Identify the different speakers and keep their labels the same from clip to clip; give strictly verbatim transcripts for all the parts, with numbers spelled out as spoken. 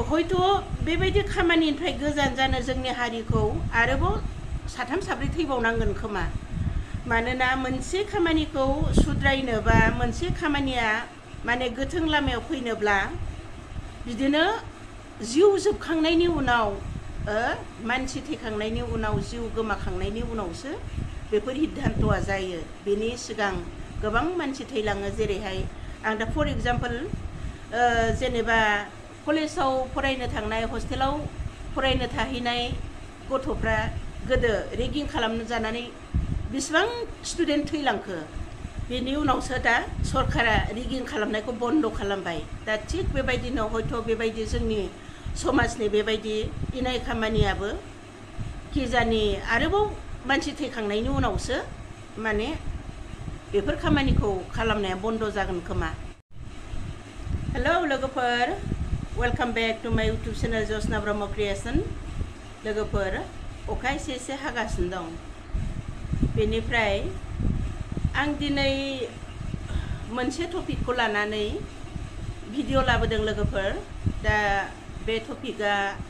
Speaker 1: हयथ' बेबायदि खामानिनिफ्राय गोजान जानो जोंनि हारिखौ आरोबाव साथाम साब्रै थैबावनांगोन खोमा मानोना मोनसे खामानिखौ सुद्रायनोबा मोनसे खामानिया माने गोथों लामायाव फैनोब्ला बिदिनो जिउ जोबखांनायनि उनाव मानसि थैखांनायनि उनाव जिउ गोमाखांनायनि उनावसो बेफोर सिद्धान्तआ जायो बेनि सिगां गोबां मानसि थैलाङो जेरैहाय आं दा फर एग्जाम्पल जेनेबा कलेजाव फरायनो थांनाय हस्टेलाव फरायनो थाहैनाय गथ'फ्रा गोदो रेगिं खालामनो जानानै बेसेबां स्टुडेन्ट थैलांखो बेनि उनावसो दा सरकारा रेगिं खालामनायखौ बन्द खालामबाय दा थिग बेबायदिनो हयथ' बेबायदि जोंनि समाजनि बेबायदि इनाय खामानियाबो किजानि आरोबाव मानसि थैखांनायनि उनावसो माने बेफोर खामानिखौ खालामनाया बन्द जागोन खोमा। हेलौ लोगोफोर, welcome back to my YouTube channel Jasna Brahma creation. लोगोफोर, अखा एसे एसे हागासिनो दं। बेनिफ्राय आं दिनै मोनसे टपिकखौ लानानै भिडिअ लाबोदों लोगोफोर। दा बे टपिकआ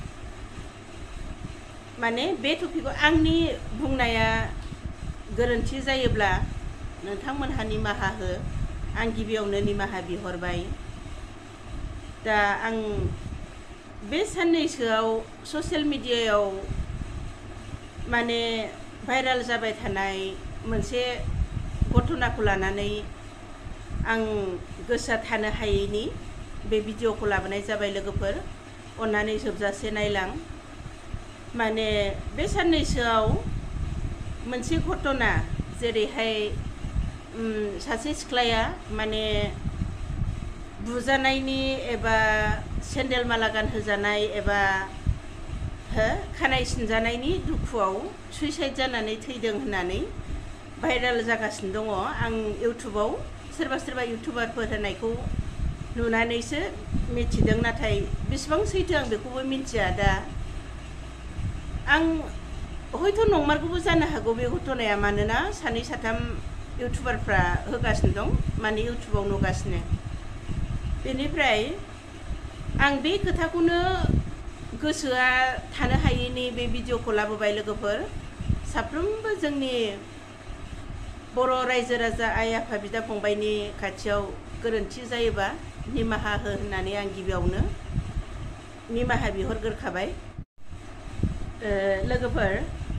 Speaker 1: माने बे टपिकखौ आंनि बुंनाया गोरोन्थि जायोब्ला नोंथांमोनहा निमाहा हो, आं गिबियावनो निमाहा बिहरबाय। दा आं बे साननैसोआव ससियेल मिडियायाव माने भाइराल जाबाय थानाय मोनसे घटनाखौ लानानै आं गोसोआ थानो हायैनि बे भिडिअखौ लाबोनाय जाबाय लोगोफोर। अन्नानै जोबजासे नायलां। माने बे साननैसोआव मोनसे घटना जेरैहाय सासे सिख्लाया माने बुजानायनि एबा सेन्देल माला गानहोजानाय एबा हो खानाय सिनजानायनि दुखुआव सुइसाइड जानानै थैदों होननानै भाइराल जागासिनो दङ। आं इउटुबाव सोरबा सोरबा इउटुबारफोर होनायखौ नुनानैसो मिथिदों, नाथाय बेसेबां सैथो आं बेखौबो मिथिया। दा आं हयथ' नंमारगौबो जानो हागौ बे घटनाया, मानोना सानै साथाम इउटुबारफ्रा होगासिनो दं, माने इउटुबाव नुगासिनो। बेनिफ्राय आं बे खोथाखौनो गोसोआ थानो हायैनि बे भिडिअखौ लाबोबाय लोगोफोर। साफ्रोमबो जोंनि बर' रायजो राजा आइ आफा बिदा फंबायनि खाथियाव गोरोन्थि जायोबा निमाहा हो होननानै आं गिबियावनो निमाहा बिहरग्रोखाबाय। लोगोफोर,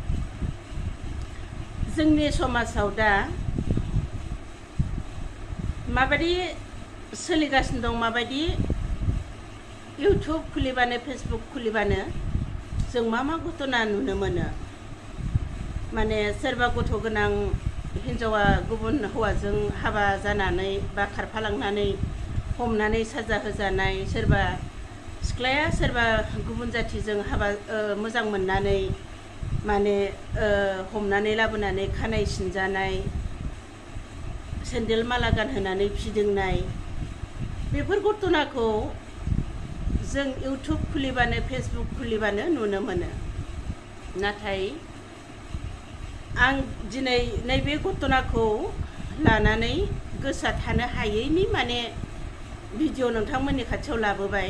Speaker 1: जोंनि समाजाव दा माबायदि सोलिगासिनो दं, माबायदि इउटुब खुलिबानो फेसबुक खुलिबानो जों मा मा घटना नुनो मोनो। माने सोरबा गथ' गोनां हिन्जावा गुबुन हौवाजों हाबा जानानै बा खारफालांनानै हमनानै साजा होजानाय, सोरबा सिख्लाया सोरबा गुबुन जाथिजों हाबा मोजां मोननानै माने हमनानै लाबोनानै खानाय सिनजानाय, सेन्देल माला गानहोनानै फिदिंनाय, बेफोर घटनाखौ जों इउटुब खुलिबानो फेसबुक खुलिबानो नुनो मोनो। नाथाय आं दिनै नैबे घटनाखौ लानानै गोसोआ थानो हायैनि माने भिडिअ नोंथांमोननि खाथियाव लाबोबाय।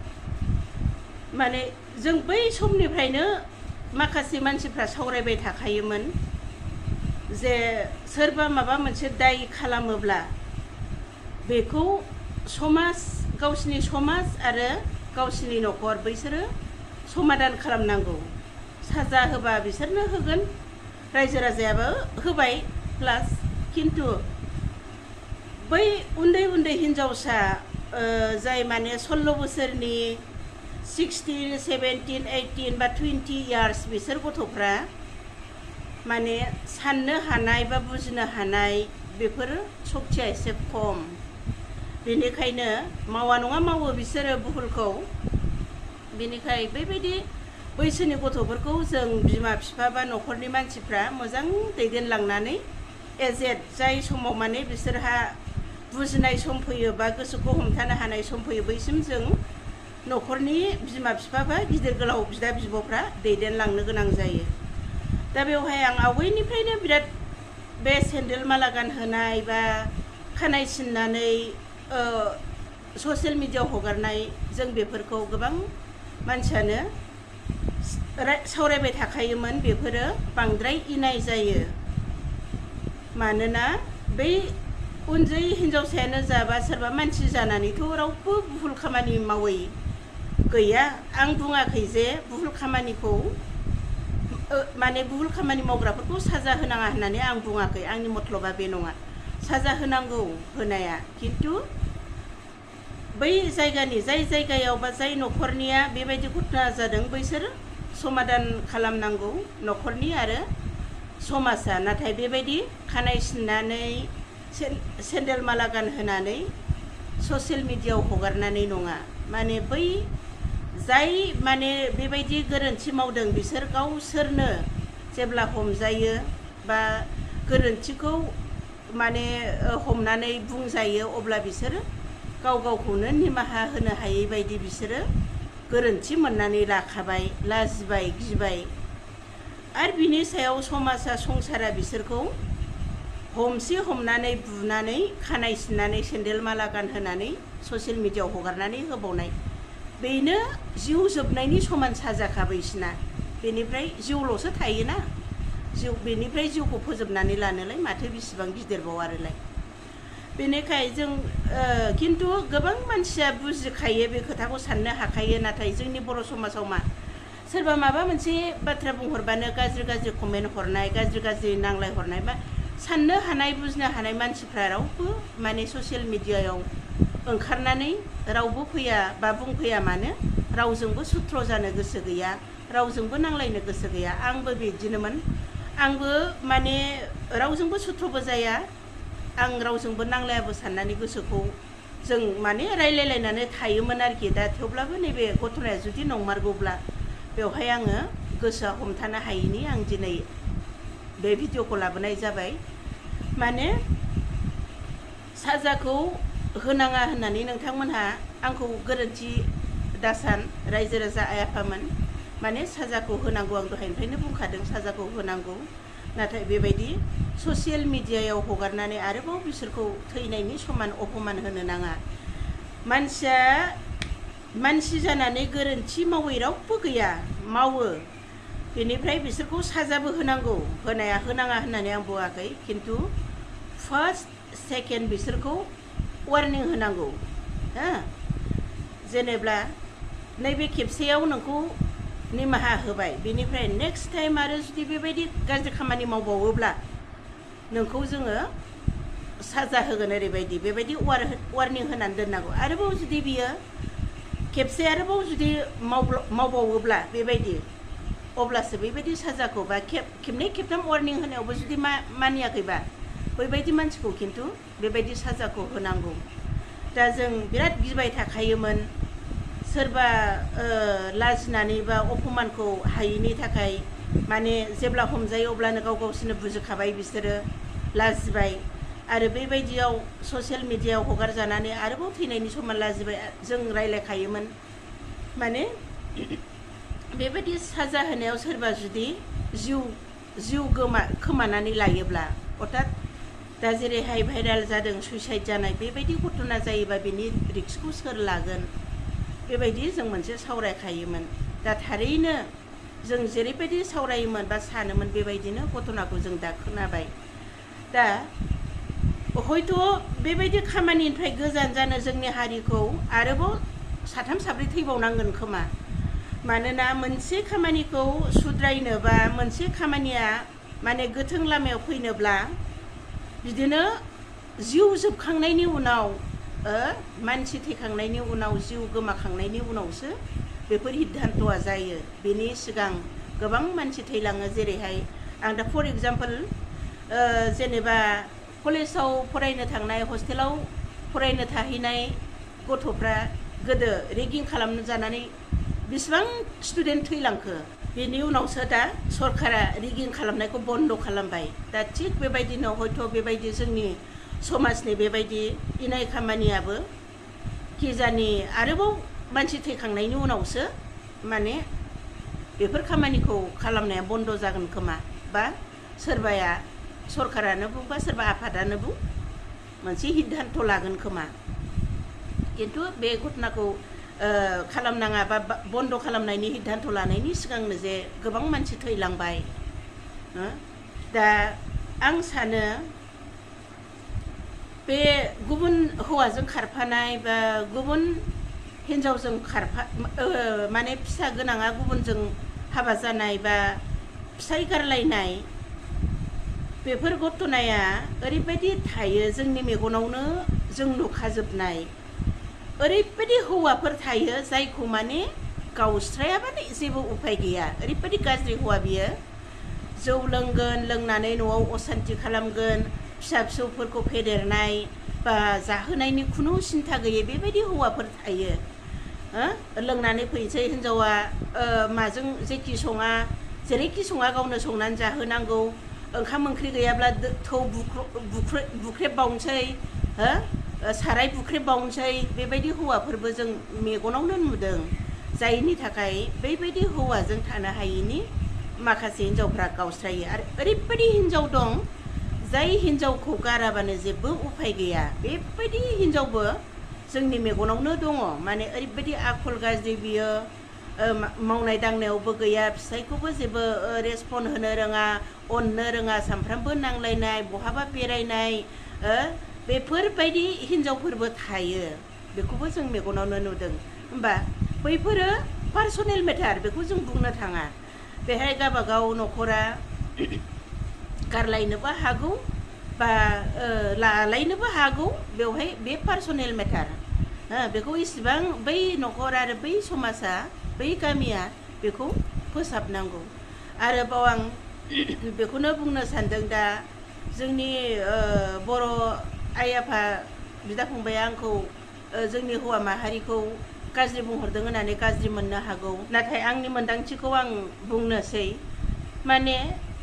Speaker 1: माने जों बै समनिफ्रायनो माखासे मानसिफ्रा सावरायबाय थाखायोमोन जे सोरबा माबा मोनसे दाय खालामोब्ला बेखौ समाज, गावसिनि समाज आरो गावसिनि न'खर बैसोरो समाधान खालामनांगौ। साजा होबा बिसोरनो होगोन, रायजो राजायाबो होबाय प्लास, खिन्थु बै उन्दै उन्दै हिन्जावसा जाय माने सल्ल' बोसोरनि सिक्सटिन सेभेन्टिन ओइटिन बा टुवेन्टि इयार्स बिसोर गथ'फ्रा माने साननो हानाय बा बुजिनो हानाय बेफोर सक्तिया एसे खम। बेनिखायनो मावा नङा मावो बिसोरो भुलखौ। बेनिखाय बेबायदि बैसोनि गथ'फोरखौ जों बिमा बिफा बा न'खरनि मानसिफ्रा मोजां दैदेनलांनानै एजेड जाय समाव माने बिसोरहा बुजिनाय सम फैयो बा गोसोखौ हमथानो हानाय सम फैयो, बैसिम जों न'खरनि बिमा बिफा बा गिदिर गोलाव बिदा बिब'फ्रा दैदेनलांनो गोनां जायो। दा बेवहाय आं आवगायनिफ्रायनो बिराद बे सेन्देल माला गानहोनाय बा खानाय सिननानै ससियेल मिडियायाव हगारनाय, जों बेफोरखौ गोबां मानसियानो सावरायबाय थाखायोमोन बेफोरो बांद्राय इनाय जायो। मानोना बै उन्दै हिनजावसायानो जाबा सोरबा मानसि जानानैथ' रावबो भुल खामानि मावै गैया। आं बुङाखै जे भुल खामानिखौ माने भुल खामानि मावग्राफोरखौ साजा होनाङा होननानै आं बुङाखै। आंनि मतलबा बे नङा। साजा होनांगौ होनाया, खिन्थु बै जायगानि जाय जायगायाव बा जाय न'खरनिया बेबायदि घटना जादों बैसोर समाधान खालामनांगौ न'खरनि आरो समाजा। नाथाय बेबायदि खानाय सिननानै सेन्देल माला गानहोनानै ससियेल मिडियायाव हगारनानै नङा। माने बै जाय माने बेबायदि गोरोन्थि मावदों बिसोर गावसोरनो जेब्ला हमजायो बा गोरोन्थिखौ माने हमनानै बुंजायो अब्ला बिसोर गाव गावखौनो निमाहा होनो हायै बायदि बिसोरो गोरोन्थि मोननानै लाखाबाय, लाजिबाय, गिबाय। आरो बिनि सायाव समाजा संसारा बिसोरखौ हमसे हमनानै बुनानै खानाय सिननानै सेन्देल माला गानहोनानै ससियेल मिडियायाव हगारनानै होबावनाय, बेनो जिउ जोबनायनि समान साजाखा बैसिना। बेनिफ्राय जिउल'सो थायोना, जिउ बेनिफ्राय जिउखौ फोजोबनानै लानोलाय माथो बेसेबां गिदिरबाव आरोलाय। बेनिखाय जों खिन्थु गोबां मानसिया बुजिखायो, बे खोथाखौ साननो हाखायो। नाथाय जोंनि बर' समाजाव मा सोरबा माबा मोनसे बाथ्रा बुंहरबानो गाज्रि गाज्रि कमेन्ट हरनाय, गाज्रि गाज्रि नांलाय हरनाय, बा साननो हानाय बुजिनो हानाय मानसिफ्रा रावबो माने ससियेल मिडियायाव ओंखारनानै रावबो फैया बा बुंफैया मानो रावजोंबो सुथ्र जानो गोसो गैया, रावजोंबो नांलायनो गोसो गैया। आंबो बिदिनोमोन। आंबो माने रावजोंबो सुथ्रबो जाया, आं रावजोंबो नांलायाबो साननानै गोसोखौ जों माने रायलायलायनानै थायोमोन आरोखि। दा थेवब्लाबो नैबे घटनाया जुदि नंमारगौब्ला बेवहाय आङो गोसोआ हमथानो हायैनि आं दिनै बे भिडिअखौ लाबोनाय जाबाय। माने साजाखौ होनाङा होननानै नोंथांमोनहा आंखौ गोरोन्थि दासान, रायजो राजा आइ आफामोन। माने साजाखौ होनांगौ, आं दहायनिफ्रायनो बुंखादों साजाखौ होनांगौ। नाथाय बेबायदि ससियेल मिडियायाव हगारनानै आरोबाव बिसोरखौ थैनायनि समान अपमान होनो नाङा। मानसिया मानसि जानानै गोरोन्थि मावै रावबो गैया, मावो। बेनिफ्राय बिसोरखौ साजाबो होनांगौ, होनाया होनाङा होननानै आं बुङाखै। खिन्थु फार्स्ट सेकेन्ड बिसोरखौ वार्निं होनांगौ। हो जेनेब्ला नैबे खेबसेयाव नोंखौ निमाहा होबाय, बेनिफ्राय नेक्स्ट टाइम आरो जुदि बेबायदि गाज्रि खामानि मावबावोब्ला नोंखौ जोङो साजा होगोन ओरैबायदि, बेबायदि वार्निं होनानै दोननांगौ। आरोबाव जुदि बियो खेबसे आरोबाव जुदि मावबावोब्ला बेबायदि, अब्लासो बेबायदि साजाखौ बा खेब खेबनै खेबथाम वार्निं होनायावबो जुदि मा मानियाखैबा बैबायदि मानसिखौ खिन्थु बेबायदि साजाखौ होनांगौ। दा जों बिराद गिबाय थाखायोमोन, सोरबा लाजिनानै बा अपमानखौ हायैनि थाखाय माने जेब्ला हमजायो अब्लानो गाव गावसोरनो बुजिखाबाय बिसोरो, लाजिबाय। आरो बेबायदियाव ससियेल मिडियायाव हगारजानानै आरोबाव थैनायनि समान लाजिबाय जों रायलायखायोमोन। माने बेबायदि साजा होनायाव सोरबा जुदि जिउ जिउ गोमा खोमानानै लायोब्ला, अर्थात दा जेरैहाय भाइराल जादों सुइसाइड जानाय, बेबायदि घटना जायोबा बेनि रिक्सखौ सोर लागोन, बेबायदि जों मोनसे सावरायखायोमोन। दा थारैनो जों जेरैबायदि सावरायोमोन बा सानोमोन बेबायदिनो घटनाखौ जों दा खोनाबाय। दा हयथ' बेबायदि खामानिनिफ्राय गोजान जानो जोंनि हारिखौ आरोबाव साथाम साब्रै थैबावनांगोन खोमा। मानोना मोनसे खामानिखौ सुद्रायनोबा, मोनसे खामानिया माने गोथों लामायाव फैनोब्ला बिदिनो जिउ जोबखांनायनि उनाव, मानसि थैखांनायनि उनाव, जिउ गोमाखांनायनि उनावसो बेफोर सिद्धान्तआ जायो। बेनि सिगां गोबां मानसि थैलाङो। जेरैहाय आं दा फर एग्जाम्पल जेनेबा कलेजाव फरायनो थांनाय, हस्टेलाव फरायनो थाहैनाय गथ'फ्रा गोदो रेगिं खालामजानानै बेसेबां स्टुडेन्ट थैलांखो। बेनि उनावसो दा सरकारा रेगिं खालामनायखौ बन्द खालामबाय। दा थिग बेबायदिनो हयथ' बेबायदि जोंनि समाजनि बेबायदि इनाय खामानियाबो किजानि आरोबाव मानसि थैखांनायनि उनावसो माने बेफोर खामानिखौ खालामनाया बन्द जागोन खोमा। बा सोरबाया सरकारानो बुं बा सोरबा आफादानो बुं मोनसे सिद्धान्त लागोन खोमा। खिन्थु बे घटनाखौ खालामनाङा बा बन्द खालामनायनि सिद्धान्त लानायनि सिगांनो जे गोबां मानसि थैलांबाय। दा आं सानो बे गुबुन हौवाजों खारफानाय बा गुबुन हिन्जावजों खारफा माने फिसा गोनाङा गुबुनजों हाबा जानाय बा फिसाय गारलायनाय बेफोर घटनाया ओरैबायदि थायो जोंनि मेगनावनो जों नुखाजोबनाय। ओरैबायदि हौवाफोर थायो जायखौ माने गावस्रायाबानो जेबो उपाय गैया। ओरैबायदि गाज्रि हौवा बियो, जौ लोंगोन, लोंनानै न'आव असान्ति खालामगोन, फिसा फिसौफोरखौ फेदेरनाय बा जाहोनायनि खुनु सिन्था गैयै बेबायदि हौवाफोर थायो। लोंनानै फैनोसै हिन्जावा माजों जेखि सङा जेरैखि सङा गावनो संनानै जाहोनांगौ, ओंखाम ओंख्रि गैयाब्ला थौ बुख्रेबबावनोसै, साराय बुख्रेबबावनोसै, बेबायदि हौवाफोरबो जों मेगनावनो नुदों। जायनि थाखाय बेबायदि हौवाजों थानो हायैनि माखासे हिन्जावफ्रा गावस्रायो। आरो ओरैबायदि हिन्जाव दं जाय हिन्जावखौ गाराबानो जेबो उपाय गैया। बेबायदि हिन्जावबो जोंनि मेगनावनो दङ। माने ओरैबायदि आखल गाज्रि बियो, मावनाय दांनायावबो गैया, फिसायखौबो जेबो रेसपन्ड होनो रोङा, अननो रोङा, सानफ्रामबो नांलायनाय, बहाबा बेरायनाय, बेफोरबायदि हिन्जावफोरबो थायो। बेखौबो जों मेगनावनो नुदों। होमबा बैफोरो पार्सनेल मेटार, बेखौ जों बुंनो थाङा। बेहाय गावबागाव न'खरा गारलायनोबो हागौ बा लालायनोबो हागौ, बेवहाय बे पार्सनेल मेटार। बेखौ इसिबां बै न'खर आरो बै समाजा, बै गामिया बेखौ फोसाबनांगौ। आरोबाव आं बेखौनो बुंनो सानदों, दा जोंनि बर' आइ आफा बिदा फंबाया आंखौ जोंनि हौवा माहारिखौ गाज्रि बुंहरदों होननानै गाज्रि मोननो हागौ। नाथाय आंनि मोन्दांथिखौ आं बुंनोसै। माने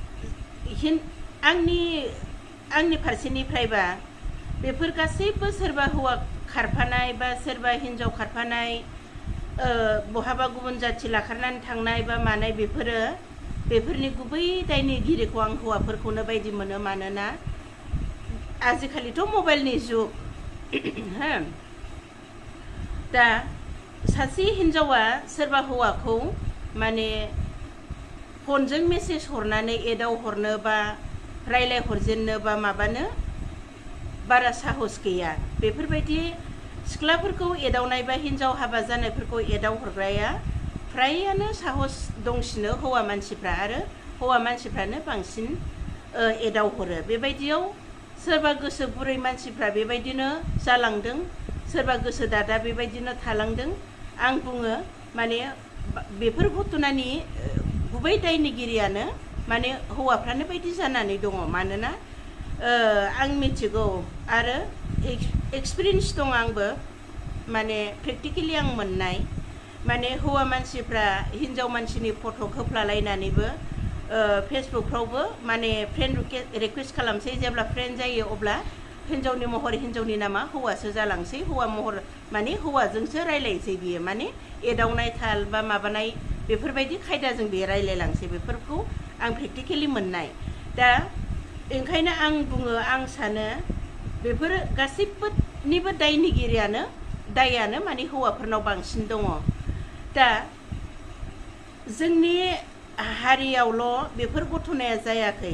Speaker 1: आंनि आंनि फारसेनिफ्रायबा बेफोर गासैबो सोरबा हौवा खारफानाय बा सोरबा हिन्जाव खारफानाय, बहाबा गुबुन जाथि लाखारनानै थांनाय बा मानाय, बेफोरो बेफोरनि गुबै दायनिगिरिखौ आं हौवाफोरखौनो बायदि मोनो। मानोना आजिखालिथ' मबाइलनि जुग, हो दा सासे हिन्जावा सोरबा हौवाखौ माने फनजों मेसेज हरनानै एदाव हरनो बा रायलाय हरजेननो बा माबानो बारा साहस गैया। बेफोरबायदि सिख्लाफोरखौ एदावनाय बा हिन्जाव हाबा जानायफोरखौ एदाव हरग्राया फ्रायानो साहस दंसिनो हौवा मानसिफ्रा, आरो हौवा मानसिफ्रानो बांसिन एदावहरो। बेबायदियाव सोरबा गोसो गुरै मानसिफ्रा बेबायदिनो जालांदों, सोरबा गोसो दादा बेबायदिनो थालांदों। आं बुङो माने बेफोर घटनानि गुबै दायनिगिरियानो माने हौवाफ्रानो बायदि जानानै दङ। मानोना आं मिथिगौ आरो एक्सपिरियेन्स दं आंबो, माने प्रेक्टिकेलि आं मोननाय। माने हौवा मानसिफ्रा हिन्जाव मानसिनि फट' होफ्लालायनानैबो फेसबुकफ्रावबो माने फ्रेन्ड रिकुवेस्ट खालामसै। जेब्ला फ्रेन्ड जायो अब्ला हिन्जावनि महर, हिन्जावनि नामा हौवासो जालांसै, हौवा महर माने हौवाजोंसो रायलायसै बियो, माने एदावनाय थाल बा माबानाय बेफोरबायदि खायदाजों बियो रायलायलांसै। बेफोरखौ आं प्रेक्टिकेलि मोननाय। दा ओंखायनो आं बुङो, आं सानो बेफोर गासैबोनिबो दायनिगिरियानो दायानो माने हौवाफोरनाव बांसिन दङ। दा जोंनि हारियावल' बेफोर घटनाया जायाखै,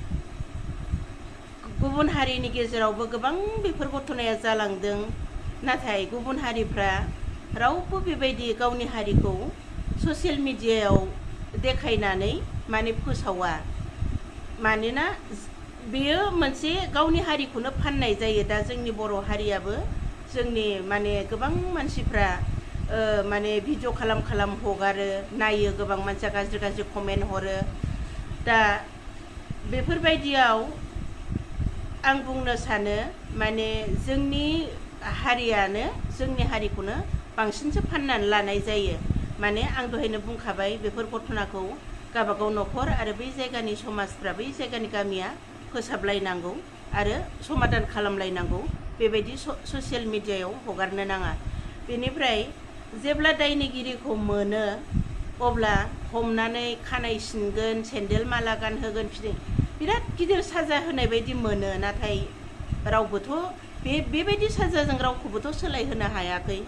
Speaker 1: गुबुन हारिनि गेजेरावबो गोबां बेफोर घटनाया जालांदों। नाथाय गुबुन हारिफ्रा रावबो बेबायदि गावनि हारिखौ ससियेल मिडियायाव देखायनानै माने फोसावा। मानोना बेयो मोनसे गावनि हारिखौनो फाननाय जायो। दा जोंनि बर' हारियाबो जोंनि माने गोबां मानसिफ्रा माने भिडिअ खालाम खालाम हगारो, नायो, गोबां मानसिया गाज्रि गाज्रि कमेन्ट हरो। दा बेफोरबायदियाव आं बुंनो सानो माने जोंनि हारियानो जोंनि हारिखौनो बांसिनसो फाननानै लानाय जायो। माने आं दहायनो बुंखाबाय, बेफोर घटनाखौ गावबागाव न'खर आरो बै जायगानि समाजफ्रा, बै जायगानि गामिया फोसाबलायनांगौ आरो समाधान खालामलायनांगौ। बेबायदि ससियेल मिडियायाव हगारनो नाङा। बेनिफ्राय जेब्ला दायनिगिरिखौ मोनो अब्ला हमनानै खानाय सिनगोन, सेन्देल माला गानहोगोन, बिराद गिदिर साजा होनाय बायदि मोनो। नाथाय रावबोथ' बे बेबायदि साजाजों रावखौबोथ' सोलायहोनो हायाखै।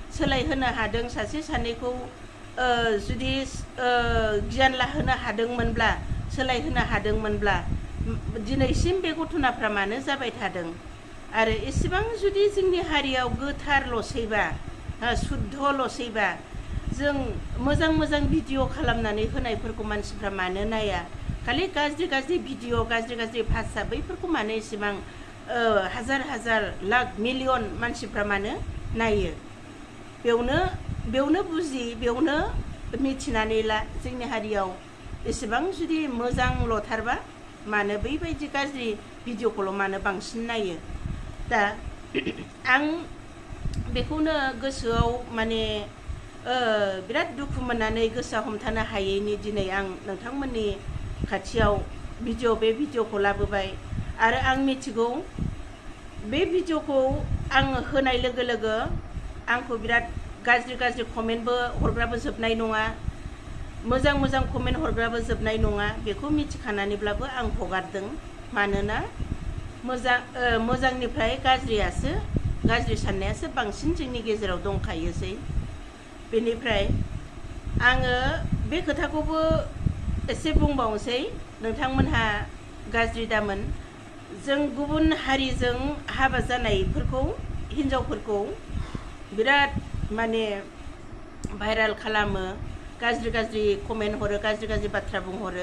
Speaker 1: सोलायहोनो हादों सासे सानैखौ जुदि गियान लाहोनो हादोंमोनब्ला सोलायहोनो हादोंमोनब्ला दिनैसिम बे घटनाफ्रा मानो जाबाय थादों आरो एसेबां जुदि जोंनि हारियाव गोथारल'सैबा शुद्धल'सैबा जों मोजां मोजां भिडिअ खालामनानै होनायफोरखौ मानसिफ्रा मानो नाया खालि गाज्रि गाज्रि भिडिअ गाज्रि गाज्रि भाषा बैफोरखौ मानो एसेबां हाजार हाजार लाख मिलियन मानसिफ्रा मानो नायो बेयावनो बेयावनो बुजि बेयावनो मिथिनानै ला जोंनि हारियाव एसेबां जुदि मोजांल'थारबा मानो बैबायदि गाज्रि भिडिअखौल' मानो बांसिन नायो दा आं बेखौनो गोसोआव माने बिराद दुखु मोननानै गोसोआ हमथानो हायैनि दिनै आं नोंथांमोननि खाथियाव भिडिअ बे भिडिअखौ लाबोबाय आरो आं मिथिगौ बे भिडिअखौ आं होनाय लोगो लोगो आंखौ बिराद गाज्रि गाज्रि कमेन्टबो हरग्राबो जोबनाय नङा मोजां मोजां कमेन्ट हरग्राबो जोबनाय नङा बेखौ मिथिखानानैब्लाबो आं हगारदों मानोना मोजां मोजांनिफ्राय गाज्रियासो गाज्रि साननायासो बांसिन जोंनि गेजेराव दंखायोसै बेनिफ्राय आङो बे खोथाखौबो एसे बुंबावनोसै नोंथांमोनहा गाज्रि दामोन जों गुबुन हारिजों हाबा जानायफोरखौ हिन्जावफोरखौ बिराद माने भाइराल खालामो गाज्रि गाज्रि कमेन्ट हरो गाज्रि गाज्रि बाथ्रा बुंहरो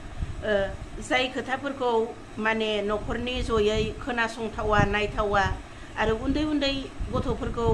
Speaker 1: जाय खोथाफोरखौ माने न'खरनि जयै खोनासंथावा नायथावा आरो उन्दै उन्दै गथ'फोरखौ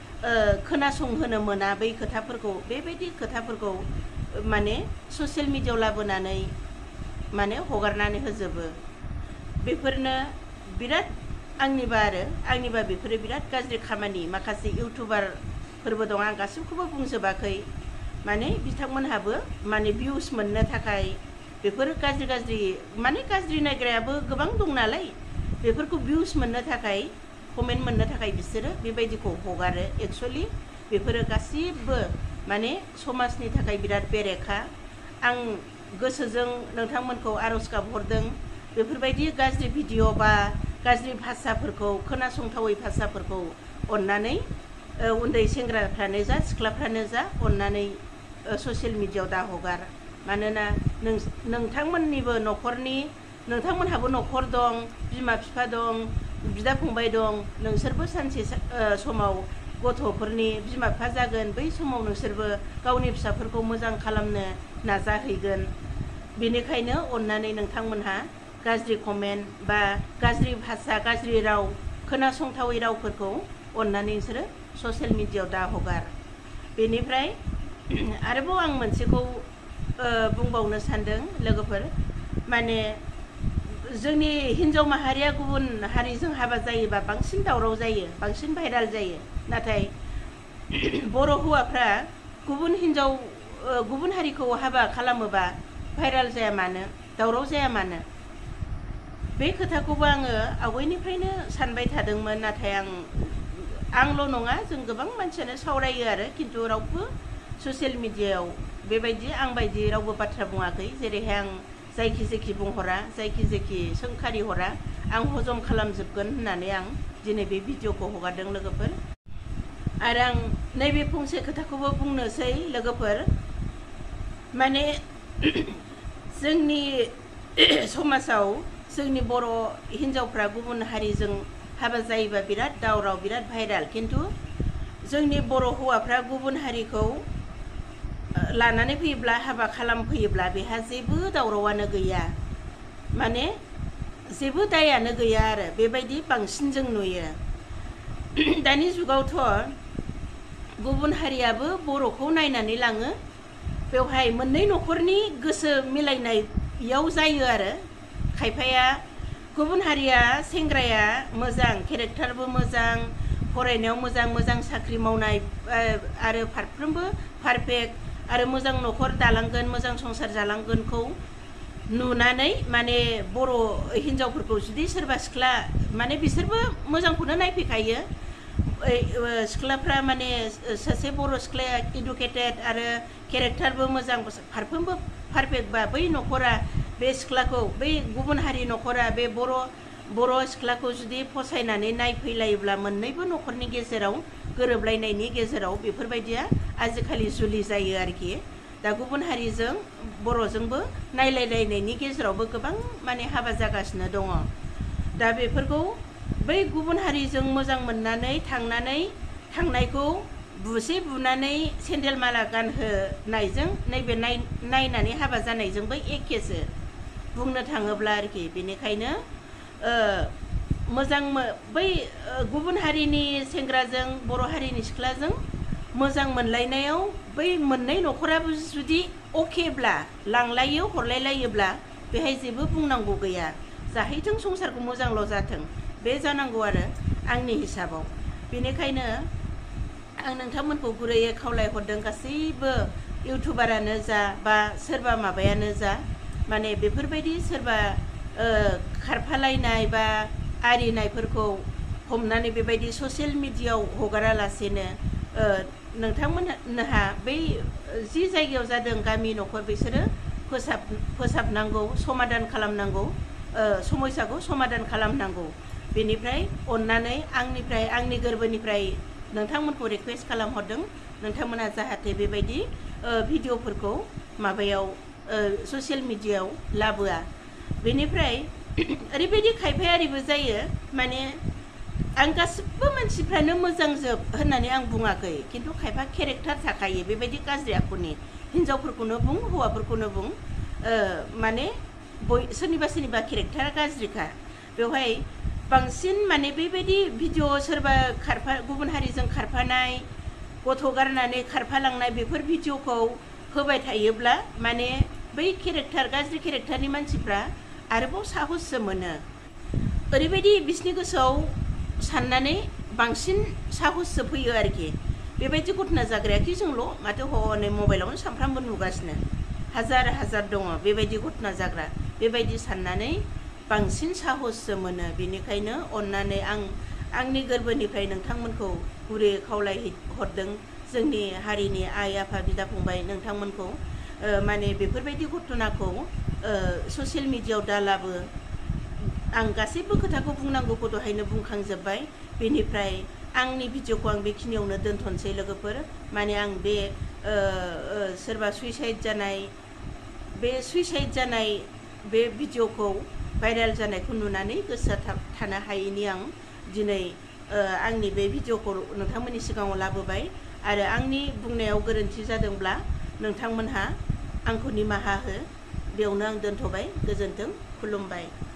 Speaker 1: खोनासंहोनो मोना बै खोथाफोरखौ बेबायदि खोथाफोरखौ माने ससियेल मिडियायाव लाबोनानै माने हगारनानै होजोबो बेफोरनो बिराद आंनिबा आरो आंनिबा बेफोरो बिराद गाज्रि खामानि माखासे इउटुबारफोरबो दं आं गासैखौबो बुंजोबाखै माने बिथांमोनहाबो माने भिउस मोननो थाखाय बेफोर गाज्रि गाज्रि माने गाज्रि नायग्रायाबो गोबां दं नालाय बेफोरखौ भिउस मोननो थाखाय कमेन्ट मोननो थाखाय बिसोरो बेबायदिखौ हगारो एक्चुअलि बेफोरो गासिबो माने समाजनि थाखाय बिराद बेरेखा आं गोसोजों नोंथांमोनखौ आरज गाबहरदों बेफोरबायदि गाज्रि भिडिअ बा गाज्रि भाषाफोरखौ खोनासंथावै भाषाफोरखौ अननानै उन्दै सेंग्राफ्रानो जा सिख्लाफ्रानो जा अननानै ससियेल मिडियायाव दा हगार मानोना नोंथांमोननिबो न'खरनि नोंथांमोनहाबो न'खर दं बिमा बिफा दं बिदा फंबाय दं नोंसोरबो सानसे समाव गथ'फोरनि बिमा बिफा जागोन बै समाव नोंसोरबो गावनि फिसाफोरखौ मोजां खालामनो नाजाहैगोन बेनिखायनो अननानै नोंथांमोनहा गाज्रि कमेन्ट बा गाज्रि भाषा गाज्रि राव खोनासंथावै रावफोरखौ अननानै नोंसोरो ससियेल मिडियायाव दा हगार बेनिफ्राय आरोबाव आं मोनसेखौ बुंबावनो सानदों लोगोफोर माने जोंनि हिन्जाव माहारिया गुबुन हारिजों हाबा जायोबा बांसिन दावराव जायो बांसिन भाइराल जायो नाथाय बर' हौवाफ्रा गुबुन हिन्जाव गुबुन हारिखौ हाबा खालामोबा भाइराल जाया मानो दावराव जाया मानो बे खोथाखौबो आङो आवगायनिफ्रायनो सानबाय थादोंमोन नाथाय आं आंल' नङा जों गोबां मानसियानो सावरायो आरो खिन्थु रावबो ससियेल मिडियायाव बेबायदि आं बायदि रावबो बाथ्रा बुङाखै जेरैहाय आं जायखि जेखि बुंहरा जायखि जेखि सोंखारि हरा आं हजम खालामजोबगोन होननानै आं दिनै बे भिडिअखौ हगारदों लोगोफोर आरो आं नैबे फंसे खोथाखौबो बुंनोसै लोगोफोर माने जोंनि समाजाव जोंनि बर' हिन्जावफ्रा गुबुन हारिजों हाबा जायोबा बिराद दावराव बिराद भाइराल खिन्थु जोंनि बर' हौवाफ्रा गुबुन हारिखौ लानानै फैयोब्ला हाबा खालामफैयोब्ला बेहा जेबो दावरावानो गैया माने जेबो दायानो गैया आरो बेबायदि बांसिन जों नुयो दानि जुगावथ' गुबुन हारियाबो बर'खौ नायनानै लाङो बेवहाय मोननै न'खरनि गोसो मिलायनायाव जायो आरो खायफाया गुबुन हारिया सेंग्राया मोजां केरेक्टारबो मोजां फरायनायाव मोजां मोजां साख्रि मावनाय आरो फारफ्रोमबो पारफेक्ट आरो मोजां न'खर दालांगोन मोजां संसार जालांगोनखौ नुनानै माने बर' हिन्जावफोरखौ जुदि सोरबा सिख्ला माने बिसोरबो मोजांखौनो नायफैखायो सिख्लाफ्रा माने सासे बर' सिख्लाया इडुकेटेड आरो केरेक्टारबो मोजां फारफ्रोमबो पारफेक्ट बा बै न'खरा बे सिख्लाखौ बै गुबुन हारि न'खरा बे बर' बर' सिख्लाखौ जुदि फसायनानै नायफैलायोब्ला मोननैबो न'खरनि गेजेराव गोरोबलायनायनि गेजेराव बेफोरबायदिया आजिखालि जुलि जायो आरोखि। दा गुबुन हारिजों बर'जोंबो नायलायलायनायनि गेजेरावबो गोबां माने हाबा जागासिनो दङ। दा बेफोरखौ बै गुबुन हारिजों मोजां मोननानै थांनानै थांनायखौ बुसे बुनानै सेन्देल माला गानहोनायजों नैबे नाय नायनानै हाबा जानायजोंबो एखेसो बुंनो थाङोब्ला आरोखि। बेनिखायनो मोजां बै गुबुन हारिनि सेंग्राजों बर' हारिनि सिख्लाजों मोजां मोनलायनायाव बै मोननै न'खराबो जुदि अकेब्ला लांलायो हरलायलायोब्ला बेहाय जेबो बुंनांगौ गैया। जाहैथों संसारखौ मोजांल' जाथों बे जानांगौ आरो आंनि हिसाबाव। बेनिखायनो आं नोंथांमोनखौ गुरैयै खावलायहरदों, गासैबो इउटुबारानो जा बा सोरबा माबायानो जा, माने बेफोरबायदि सोरबा खारफालायनाय बा आरिनायफोरखौ हमनानै बेबायदि ससियेल मिडियायाव हगारालासेनो नोंथांमोनहा बै जि जायगायाव जादों गामि न'खर बिसोरो फोसाब फोसाबनांगौ, समाधान खालामनांगौ, समस्याखौ समाधान खालामनांगौ। बेनिफ्राय अननानै आंनिफ्राय आंनि गोरबोनिफ्राय नोंथांमोनखौ रिकुवेस्ट खालामहरदों, नोंथांमोना जाहाथे बेबायदि भिडिअफोरखौ माबायाव ससियेल मिडियायाव लाबोआ। बेनिफ्राय ओरैबायदि खायफाया ओरैबो जायो, माने आं गासिबो मानसिफ्रानो मोजांजोब होननानै आं बुङाखै, खिन्थु खायफा केरेक्टार थाखायो बेबायदि गाज्रि आखुनि, हिनजावफोरखौनो बुं हौवाफोरखौनो बुं, माने सोरनिबा सोरनिबा केरेक्टारा गाज्रिखा। बेवहाय बांसिन माने बेबायदि भिडिअ सोरबा खारफा गुबुन हारिजों खारफानाय, गथ' गारनानै खारफालांनाय बेफोर भिडिअखौ होबाय थायोब्ला माने बै केरेक्टार गाज्रि केरेक्टारनि मानसिफ्रा आरोबाव साहससो मोनो। ओरैबायदि बिसिनि गोसोआव साननानै बांसिन साहससो फैयो आरोखि। बेबायदि घटना जाग्रायाखि जोंल', माथो हनै मबाइलावनो सानफ्रामबो नुगासिनो हाजार हाजार दङ बेबायदि घटना जाग्रा। बेबायदि साननानै बांसिन साहससो मोनो। बेनिखायनो अननानै आं आंनि गोरबोनिफ्राय नोंथांमोनखौ गुरै खावलायहरदों, जोंनि हारिनि आइ आफा बिदा फंबाय नोंथांमोनखौ माने बेफोरबायदि घटनाखौ ससियेल मिडियायाव दालाबो। आं गासैबो खोथाखौ बुंनांगौखौ दहायनो बुंखांजोब्बाय। बेनिफ्राय आंनि भिडिअखौ आं बेखिनियावनो दोनथ'नोसै लोगोफोर। माने आं बे सोरबा सुइसाइड जानाय बे सुइसाइड जानाय बे भिडिअखौ भाइरेल जानायखौ नुनानै गोसोआ थानो हायैनि आं दिनै आंनि बे भिडिअखौ नोंथांमोननि सिगाङाव लाबोबाय। आरो आंनि बुंनायाव गोरोन्थि जादोंब्ला नोंथांमोनहा आंखौ निमाहा हो। बेयावनो आं दोनथ'बाय। गोजोन्थों, खुलुमबाय।